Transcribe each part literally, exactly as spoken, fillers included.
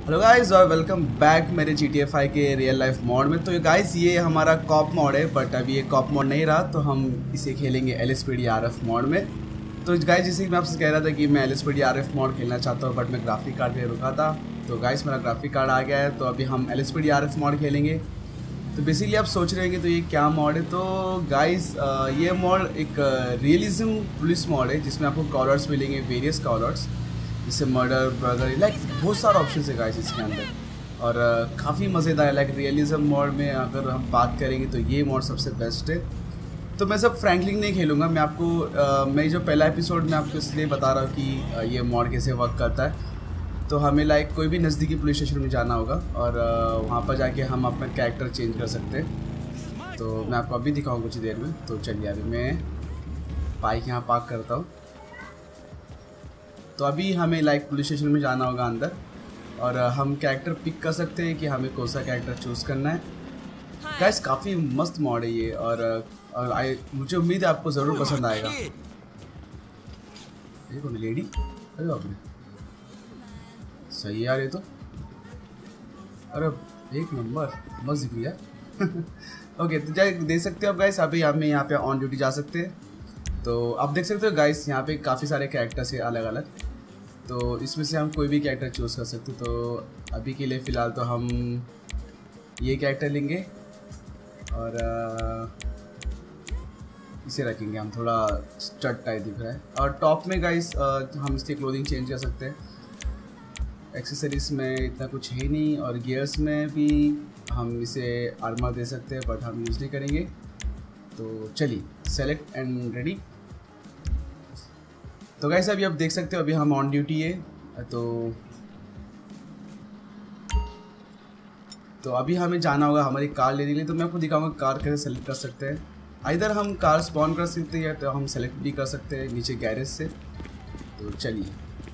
Hello guys और welcome back मेरे G T A five के रियल लाइफ मोड में। तो गाइस ये हमारा कॉप मोड है, बट अभी ये कॉप मोड नहीं रहा तो हम इसे खेलेंगे L S P D R F mode में। तो गाइस जैसे कि मैं आपसे कह रहा था कि मैं L S P D R F mode खेलना चाहता हूँ, बट मैं ग्राफिक कार्ड पे रुका था। तो गाइस मेरा ग्राफिक कार्ड आ गया है, तो अभी हम L S P D R F mode खेलेंगे। तो बेसिकली आप सोच रहे हैं कि तो ये क्या मोड है। तो गाइस ये मोड एक रियलिज्म पुलिस मोड है, जिसमें आपको कॉलर्स मिलेंगे, वेरियस कॉलर्स, जैसे मर्डर ब्रदर, लाइक बहुत सारा ऑप्शन है गाइस इसके अंदर। और uh, काफ़ी मज़ेदार है। लाइक रियलिज्म मोड में अगर हम बात करेंगे तो ये मोड सबसे बेस्ट है। तो मैं सब फ्रैंकलिन नहीं खेलूँगा, मैं आपको uh, मैं जो पहला एपिसोड में आपको इसलिए बता रहा हूँ कि uh, ये मोड कैसे वर्क करता है। तो हमें लाइक कोई भी नज़दीकी पुलिस स्टेशन में जाना होगा और uh, वहाँ पर जाके हम अपना कैरेक्टर चेंज कर सकते हैं। तो मैं आपको अभी दिखाऊँ कुछ देर में। तो चलिए अभी मैं बाइक यहाँ पार्क करता हूँ। तो अभी हमें लाइक पुलिस स्टेशन में जाना होगा अंदर, और हम कैरेक्टर पिक कर सकते हैं कि हमें कौन सा कैरेक्टर चूज़ करना है। गाइस काफ़ी मस्त मॉड है ये, और, और आई मुझे उम्मीद है आपको ज़रूर पसंद आएगा। ये कौन लेडी? अरे बाप रे, सही यार ये तो। अरे एक नंबर, मस्त दिख रही है। ओके तो जाए देख सकते हो आप गाइस, अभी हमें यहाँ पे ऑन ड्यूटी जा सकते हैं। तो आप देख सकते हो गाइस यहाँ पे काफ़ी सारे कैरेक्टर्स है अलग अलग, तो इसमें से हम कोई भी कैरेक्टर चूज़ कर सकते हैं। तो अभी के लिए फ़िलहाल तो हम ये कैरेक्टर लेंगे और इसे रखेंगे हम, थोड़ा स्टड टाइप दिख रहा है। और टॉप में गाइस हम इसकी क्लोथिंग चेंज कर सकते हैं। एक्सेसरीज में इतना कुछ है नहीं, और गियर्स में भी हम इसे आर्मर दे सकते हैं, बट हम यूज़ नहीं करेंगे। तो चलिए सेलेक्ट एंड रेडी। तो गाइस अभी आप देख सकते हो अभी हम ऑन ड्यूटी है। तो तो अभी हमें जाना होगा हमारी कार लेने के लिए। तो मैं आपको दिखाऊंगा कार कैसे सेलेक्ट कर सकते हैं। इधर हम कार स्पॉन कर सकते हैं, तो हम सेलेक्ट भी कर सकते हैं नीचे गैरेज से। तो चलिए।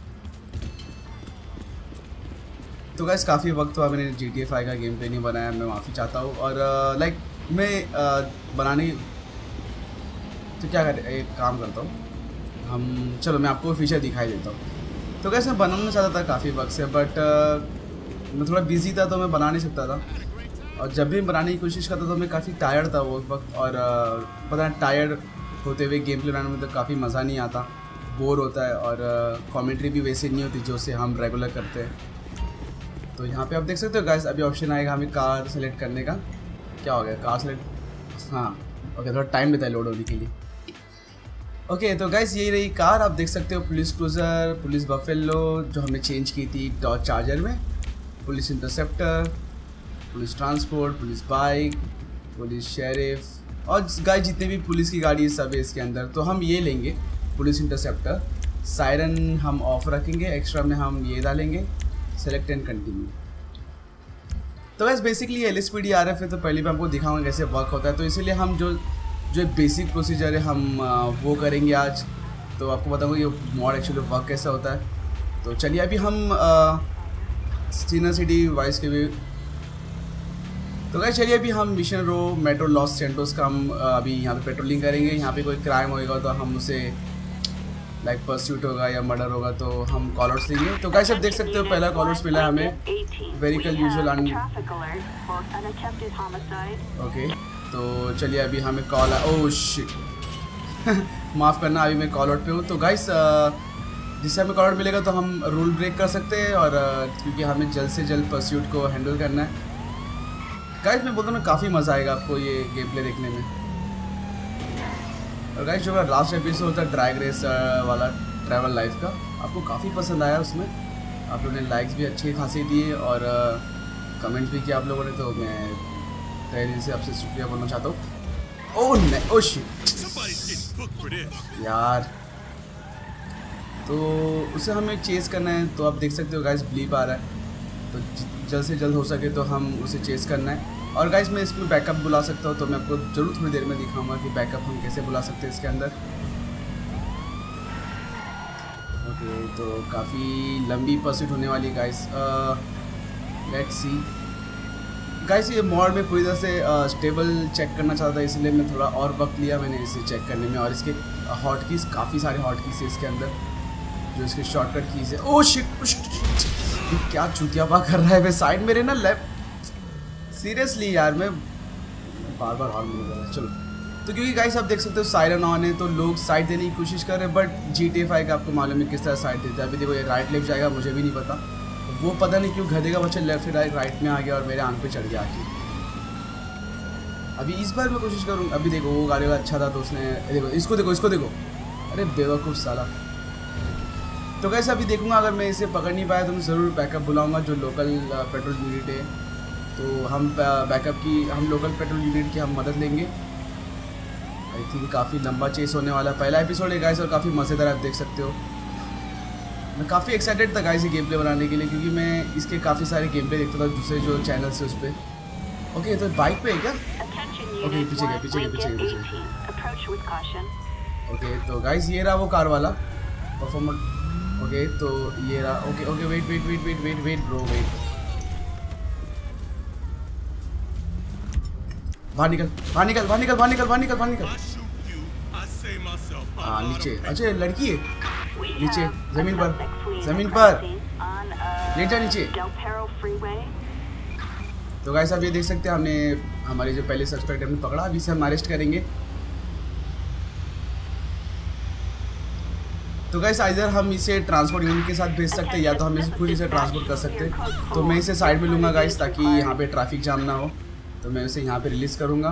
तो गाइस काफ़ी वक्त हुआ मैंने जी टी ए फाइव का गेम प्ले नहीं बनाया, मैं माफ़ी चाहता हूँ। और लाइक मैं आ, बनाने तो क्या कर एक काम करता हूँ हम, चलो मैं आपको फीचर दिखाई देता हूँ। तो कैसे मैं बनाना चाहता था काफ़ी वक्त से, बट uh, मैं थोड़ा बिजी था तो मैं बना नहीं सकता था। और जब भी बनाने की कोशिश करता तो मैं काफ़ी टायर्ड था वो वक्त, और uh, पता है टायर्ड होते हुए गेम प्ले बनाने में तो काफ़ी मज़ा नहीं आता, बोर होता है, और कमेंट्री uh, भी वैसे नहीं होती जो से हम रेगुलर करते हैं। तो यहाँ पे आप देख सकते हो गाइस अभी ऑप्शन आएगा हमें कार सेलेक्ट करने का। क्या हो गया कार सेलेक्ट? हाँ ओके, थोड़ा टाइम लेता है लोड होने के लिए। ओके okay, तो गाइस यही रही कार। आप देख सकते हो पुलिस क्रूज़र, पुलिस बफेलो जो हमने चेंज की थी डॉज चार्जर में, police interceptor, police transport, police bike, police sheriff, और गाइस जितने भी पुलिस की गाड़ी सब है इसके अंदर। तो हम ये लेंगे पुलिस इंटरसेप्टर। सायरन हम ऑफ रखेंगे, एक्स्ट्रा में हम ये डालेंगे, सेलेक्ट एंड कंटिन्यू। तो guys basically L S P D R F है, तो पहले मैं आपको दिखाऊंगा कैसे वर्क होता है। तो इसीलिए हम जो जो बेसिक प्रोसीजर है हम वो करेंगे आज। तो आपको बताऊंगा ये मॉड एक्चुअली वर्क कैसा होता है। तो चलिए अभी हम सिटी सिटी वाइस के भी। तो गाइस चलिए अभी हम mission row metro Los Santos का हम अभी यहाँ पे पेट्रोलिंग करेंगे। यहाँ पे कोई क्राइम होएगा तो हम उसे लाइक परस्यूट होगा या मर्डर होगा तो हम कॉलर्स देंगे। तो गाइस आप देख सकते हो पहला कॉलर्स मिला है हमें, व्हीकल यूजुअल अन। ओके तो चलिए अभी हमें कॉल, ओह शिट माफ़ करना अभी मैं कॉल आउट पे हूँ। तो गाइस जिससे हमें कॉल आउट मिलेगा तो हम रूल ब्रेक कर सकते हैं, और क्योंकि हमें जल्द से जल्द परस्यूट को हैंडल करना है। गाइस मैं बोलता हूँ काफ़ी मज़ा आएगा आपको ये गेम प्ले देखने में। और गाइस जो लास्ट एपिसोड था ड्रैग रेस वाला ट्रैवल लाइफ का, आपको काफ़ी पसंद आया। उसमें आप लोगों ने लाइक्स भी अच्छे खासे दिए और कमेंट्स भी किया आप लोगों ने, तो मैं तहे दिल से आपसे शुक्रिया बोलना चाहता हूँ। ओह नहीं, ओह शिट यार। तो उसे हमें चेस करना है। तो आप देख सकते हो गाइस ब्लीप आ रहा है, तो जल्द से जल्द हो सके तो हम उसे चेस करना है। और गाइस मैं इसमें बैकअप बुला सकता हूँ, तो मैं आपको जरूर थोड़ी देर में दिखाऊंगा कि बैकअप हम कैसे बुला सकते हैं इसके अंदर। ओके तो काफ़ी लंबी परस्यूट होने वाली है गाइस। लेट्स सी गाइस, ये मॉड में पूरी तरह से स्टेबल चेक करना चाहता था, इसलिए मैं थोड़ा और वक्त लिया मैंने इसे चेक करने में। और इसके हॉट कीज़ काफ़ी सारे हॉट कीज़ है इसके अंदर, जो इसके शॉर्टकट कीज़ है। ओह शिट, क्या चुतियापा कर रहा है वे साइड मेरे ना लेफ्ट। सीरियसली यार मैं बार बार हाल मिल रहा है। चलो तो क्योंकि गाइस आप देख सकते हो साइरन ऑन है तो लोग साइड देने की कोशिश कर रहे हैं, but G T A five का आपको मालूम है किस तरह साइड देते हैं। अभी देखो ये राइट लेफ्ट जाएगा, मुझे भी नहीं पता, वो पता नहीं क्यों गधे का बच्चा लेफ्ट से डायरेक्ट राइट में आ गया और मेरे आंख पे चढ़ गया आके। अभी इस बार मैं कोशिश करूँ। अभी देखो वो गाड़ी वाला अच्छा था तो उसने, देखो इसको देखो इसको देखो, अरे बेवकूफ़ साला। तो कैसे अभी देखूंगा, अगर मैं इसे पकड़ नहीं पाया तो मैं ज़रूर बैकअप बुलाऊंगा जो लोकल पेट्रोल यूनिट है। तो हम बैकअप की, हम लोकल पेट्रोल यूनिट की हम मदद लेंगे। आई थिंक काफ़ी लंबा चेस होने वाला पहला एपिसोड है गाइस और काफ़ी मज़ेदार आप देख सकते हो। मैं काफ़ी एक्साइटेड था गाइस ये गेम प्ले बनाने के लिए, क्योंकि मैं इसके काफ़ी सारे गेम प्ले देखता था दूसरे जो चैनल्स है उस पर। ओके तो बाइक पे है क्या? ओके पीछे गया पीछे गया पीछे गया पीछे। ओके तो गाइस ये रहा वो कार वाला परफॉर्मर। ओके तो ये रहा। Okay okay wait wait wait wait wait wait bro wait, बाहर निकल बाहर निकल बाहर निकल बाहर निकल बाहर निकल बाहर निकल। हाँ नीचे, अच्छा लड़की है नीचे, जमीन पर जमीन पर लेट जा नीचे। तो गाइस आप ये देख सकते हैं हमने हमारे जो पहले सस्पेक्ट हमने पकड़ा, अभी से हम अरेस्ट करेंगे। तो गाइस इधर हम इसे ट्रांसपोर्ट यूनिट के साथ भेज सकते हैं या तो हम इसे खुद इसे ट्रांसपोर्ट कर सकते हैं। तो मैं इसे साइड में लूँगा गाइस ताकि यहाँ पे ट्रैफिक जाम ना हो। तो मैं उसे यहाँ पे रिलीज़ करूँगा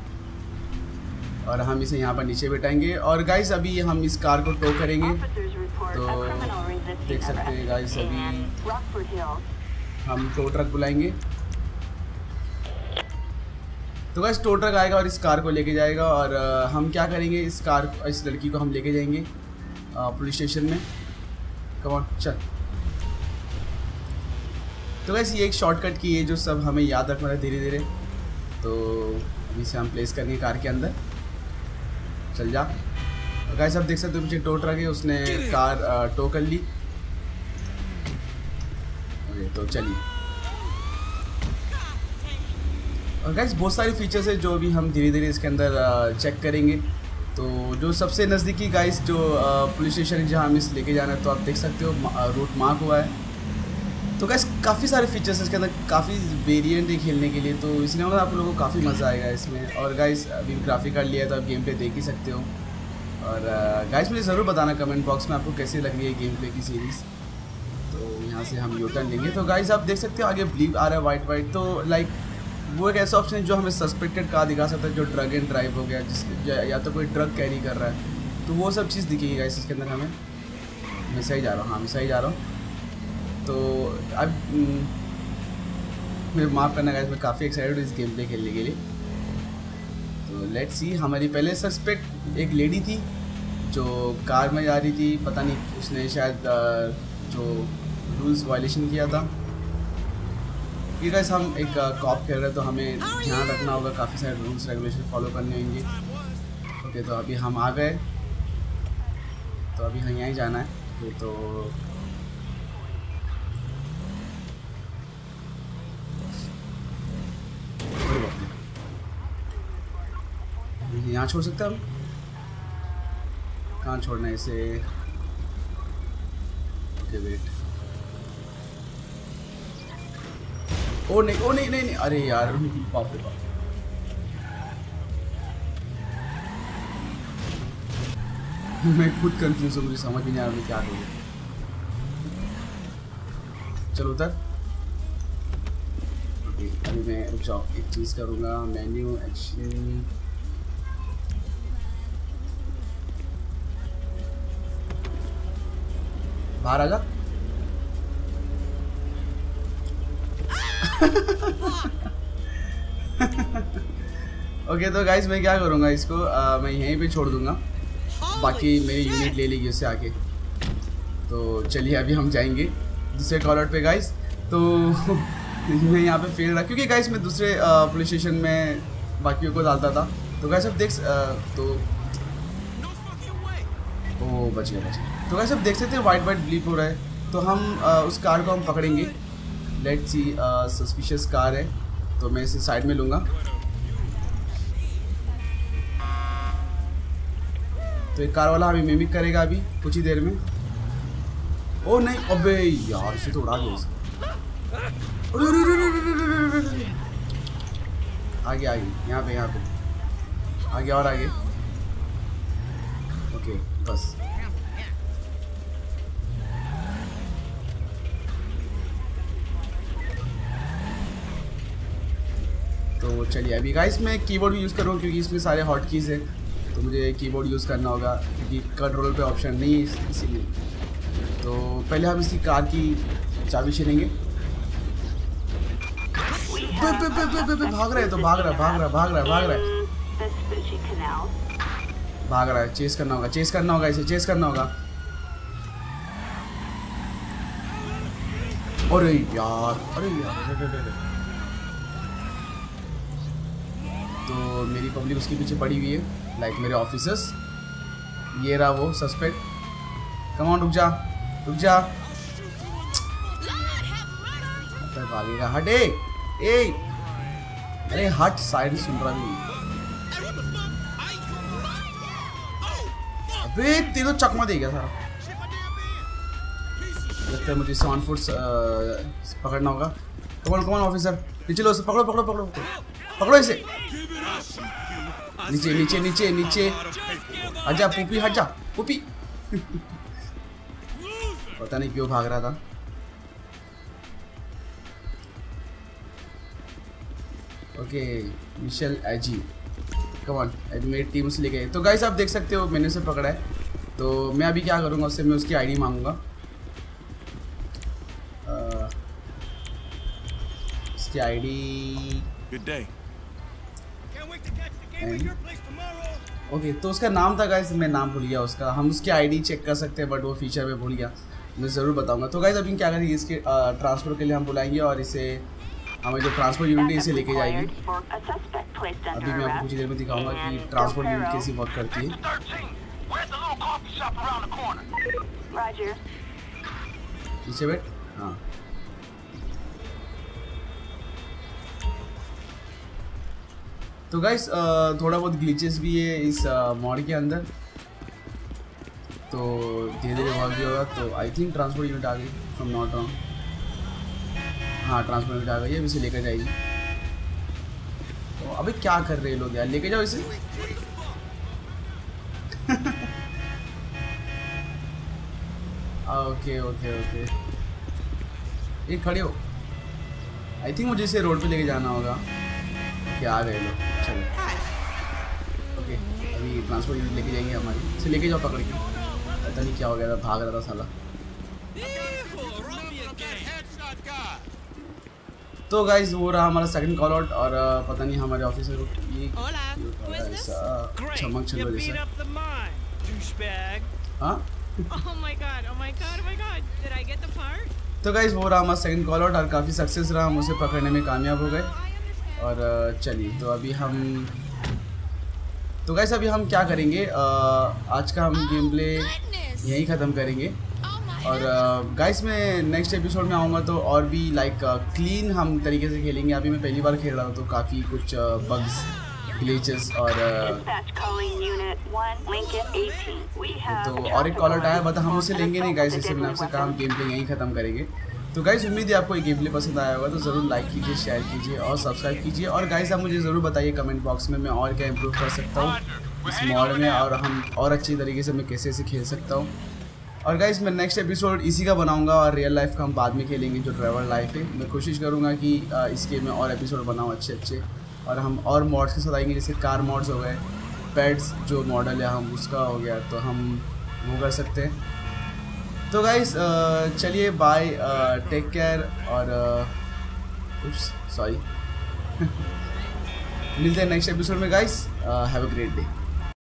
और हम इसे यहाँ पर नीचे बैठाएंगे। और गाइस अभी हम इस कार को टो करेंगे। तो देख सकते हैं गाइस अभी हम टो ट्रक बुलाएंगे। तो गाइस टो ट्रक आएगा और इस कार को लेके जाएगा और हम क्या करेंगे, इस कार इस लड़की को हम लेके जाएंगे पुलिस स्टेशन में। कम ऑन चल। तो गाइस ये एक शॉर्टकट की है जो सब हमें याद रखना है धीरे धीरे। तो अभी से हम प्लेस करेंगे कार के अंदर। चल जा। तो गाइस आप देख सकते हो पीछे टो ट्रक है, उसने कार टो कर ली। ओके तो चलिए। और गाइस बहुत सारी फीचर्स है जो अभी हम धीरे धीरे इसके अंदर चेक करेंगे। तो जो सबसे नज़दीकी गाइस जो पुलिस स्टेशन है जहाँ हमें इस लेके जाना है, तो आप देख सकते हो रूट मार्क हुआ है। तो गाइस काफ़ी सारे फीचर्स है इसके अंदर, काफ़ी वेरिएंट है खेलने के लिए, तो इसलिए मतलब आप लोगों को काफ़ी मज़ा आएगा इसमें। और गाइस अभी ग्राफिक कार्ड लिया है तो आप गेम प्ले देख ही सकते हो। और गाइस मुझे ज़रूर बताना कमेंट बॉक्स में आपको कैसी लग रही है गेम प्ले की सीरीज़। तो यहाँ से हम यू टर्न लेंगे। तो गाइस आप देख सकते हो आगे ब्लीप आ रहा है वाइट वाइट। तो लाइक वो एक ऐसा ऑप्शन है जो हमें सस्पेक्टेड कार दिखा सकता है, जो ड्रग एंड ड्राइव हो गया, जिसके या तो कोई ड्रग कैरी कर रहा है, तो वो सब चीज़ दिखेगी गाइस इसके अंदर हमें। मैं सही जा रहा हूँ? हाँ मैं सही जा रहा हूँ। तो अब मुझे माफ़ करना गाइस, मैं काफ़ी एक्साइटेड हूँ इस गेम प्ले खेलने के लिए। तो लेट्स सी। हमारी पहले सस्पेक्ट एक लेडी थी जो कार में जा रही थी, पता नहीं उसने शायद जो रूल्स वायलेशन किया था। ये गाइस हम एक कॉप खेल रहे हैं तो हमें ध्यान रखना होगा, काफ़ी सारे रूल्स रेगुलेशन फॉलो करने होंगे। ओके तो अभी हम आ गए, तो अभी हमें यहीं जाना है। ओके तो यहाँ छोड़ सकते हैं हम? कहाँ छोड़ना है इसे? Okay wait. ओ नहीं ओ नहीं नहीं नहीं अरे यार बाप रे बाप। मैं खुद कंफ्यूज हूँ, मुझे समझ भी नहीं आ रहा मैं क्या करूँ। चलो उधर। ओके अभी मैं रुक जाओ, एक चीज़ करूँगा। मेन्यू एक्शन, बाहर आ जा। ओके तो गाइस मैं क्या करूँगा इसको, आ, मैं यहीं पे छोड़ दूँगा, बाकी मेरी यूनिट ले लेगी उससे आके। तो चलिए अभी हम जाएंगे दूसरे कॉल आउट पे गाइस। तो मैं यहाँ पे फेल रहा क्योंकि गाइस मैं दूसरे पुलिस स्टेशन में बाकियों को डालता था। तो गाइस अब देख आ, तो ओ बच गया बच गया। तो गाइस अब देख सकते हैं वाइट वाइट ब्लीप हो रहा है। तो हम आ, उस कार को हम पकड़ेंगे। लेट्स सी, सस्पिशियस कार है तो मैं इसे साइड में लूँगा। तो एक कार वाला हमें मिमिक करेगा अभी कुछ ही देर में। ओ नहीं अबे यार इसे तो उड़ा दिया। आगे आगे यहाँ पे यहाँ पे आगे और आगे। ओके बस तो चलिए अभी गाइस मैं कीबोर्ड यूज़ करूँ क्योंकि इसमें सारे हॉट कीज़ हैं, तो मुझे कीबोर्ड यूज़ करना होगा क्योंकि कंट्रोल पे ऑप्शन नहीं है इसीलिए। तो पहले हम इसकी कार की चाबी छीनेंगे। भाग रहा है तो भाग रहा है भाग रहा है भाग रहा है भाग रहा है भाग रहा है चेस करना होगा चेस करना होगा इसे चेस करना होगा। अरे यार अरे यार तो मेरी पब्लिक उसके पीछे पड़ी हुई है, लाइक मेरे ऑफिसर्स। ये रहा वो सस्पेक्ट। कम ऑन रुक जा रुक जा भागेगा। हट ए ए अरे हट साइड सुन रहा भी। अबे तेरे चकमा दे गया सारा। लगता है मुझे सॉन फूड्स पकड़ना होगा। कमान कमान ऑफिसर नीचे लो, पकड़ो पकड़ो पकड़ो पकड़ो इसे। नीचे नीचे नीचे नीचे आजा पुपी हट जा पुपी। पता नहीं क्यों भाग रहा था। ओके मिशेल एजी कम ऑन अभी मेरी टीम से लेके। तो गाइस आप देख सकते हो मैंने उसे पकड़ा है, तो मैं अभी क्या करूँगा उससे मैं उसकी आईडी मांगूंगा। उसकी आईडी ओके तो उसका नाम था गाइस, मैं नाम भूल गया उसका। हम उसकी आईडी चेक कर सकते हैं बट वो फीचर में भूल गया, मैं ज़रूर बताऊंगा। तो गाइस अभी क्या करेंगे इसके ट्रांसफ़र के लिए हम बुलाएंगे और इसे हमें जो ट्रांसपोर्ट यूनिट है इसे लेके जाएगी। अभी मैं आपको कुछ देर में दिखाऊंगा कि ट्रांसपोर्ट यूनिट कैसी वर्क करती है। नीचे बैठ। हाँ तो गाइस थोड़ा बहुत ग्लिचेस भी है इस मॉड के अंदर, तो धीरे धीरे वर्क भी होगा। तो आई थिंक ट्रांसपोर्ट यूनिट आ गई फ्रॉम नॉट रॉन्ग। हाँ ट्रांसपोर्ट यूनिट आ गई है, अब इसे लेकर जाएगी। तो अबे क्या कर रहे हैं लोग यार, लेके जाओ इसे। ओके ओके ओके ये खड़े हो। आई थिंक मुझे इसे रोड पे लेके जाना होगा। ओके आ गए लोग, चलो ओके अभी ट्रांसपोर्ट यूनिट लेके जाएंगे हमारी। इसे लेके जाओ पकड़ के। पता नहीं क्या हो गया था, भाग रहा था साला। तो गाइज वो रहा हमारा सेकंड कॉल आउट और पता नहीं हमारे ऑफिसर को ये ऐसा चमक चलो जैसा। हाँ तो गाइज वो रहा हमारा सेकंड कॉल आउट और काफ़ी सक्सेस रहा, हम उसे पकड़ने में कामयाब हो गए। और चलिए तो अभी हम तो गाइस अभी हम क्या करेंगे, आज का हम गेम प्ले यहीं ख़त्म करेंगे। और गाइस मैं नेक्स्ट एपिसोड में आऊँगा तो और भी लाइक क्लीन हम तरीके से खेलेंगे। अभी मैं पहली बार खेल रहा हूँ तो काफ़ी कुछ बग्स ग्लिचेस और तो और एक कॉलर आया बता हम उसे लेंगे नहीं गाइस, इससे मैंने आपसे कहा हम गेम प्ले यहीं ख़त्म करेंगे। तो गाइस उम्मीद है आपको ये गेम प्ले पसंद आया होगा, तो ज़रूर लाइक कीजिए, शेयर कीजिए और सब्सक्राइब कीजिए। और गाइस आप मुझे ज़रूर बताइए कमेंट बॉक्स में मैं और क्या इम्प्रूव कर सकता हूँ इस मॉड में और हम और अच्छी तरीके से मैं कैसे ऐसे खेल सकता हूँ। और गाइस मैं नेक्स्ट एपिसोड इसी का बनाऊंगा और रियल लाइफ का हम बाद में खेलेंगे जो ट्रैवल लाइफ है। मैं कोशिश करूँगा कि इस गेम में और एपिसोड बनाऊँ अच्छे अच्छे और हम और मॉड्स के साथ आएंगे, जैसे कार मॉड्स हो गए, पेट्स जो मॉडल है हम उसका हो गया तो हम वो कर सकते हैं। तो गाइस चलिए बाय, टेक केयर और उप्स सॉरी मिलते हैं नेक्स्ट एपिसोड में guys. Have a great day.